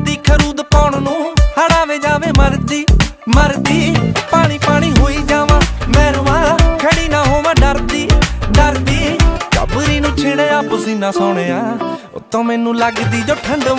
ਫਿਰਦੀ ਖਰੂਦ ਪਾਉਣ ਨੂੰ ਹੜਾਵੇ ਜਾਵੇ ਮਰਦੀ ਮਰਦੀ ਪਾਣੀ ਪਾਣੀ ਹੋਈ ਜਾਵਾਂ ਮੈਂ ਰਵਾਂ ਖੜੀ ਨਾ ਹੋਵਾਂ ਡਰਦੀ ਡਰਦੀ ਕਬਰੀ ਨੂੰ ਛਿੜਿਆ ਪਸੀਨਾ ਸੋਹਣਿਆ ਉੱਤੋਂ ਮੈਨੂੰ ਲੱਗਦੀ ਜੋ ਠੰਡ